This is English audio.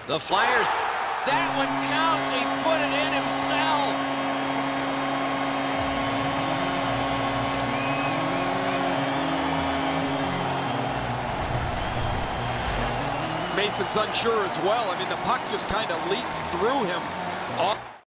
The Flyers, that one counts. He put it in himself. Mason's unsure as well. I mean, the puck just kind of leaks through him.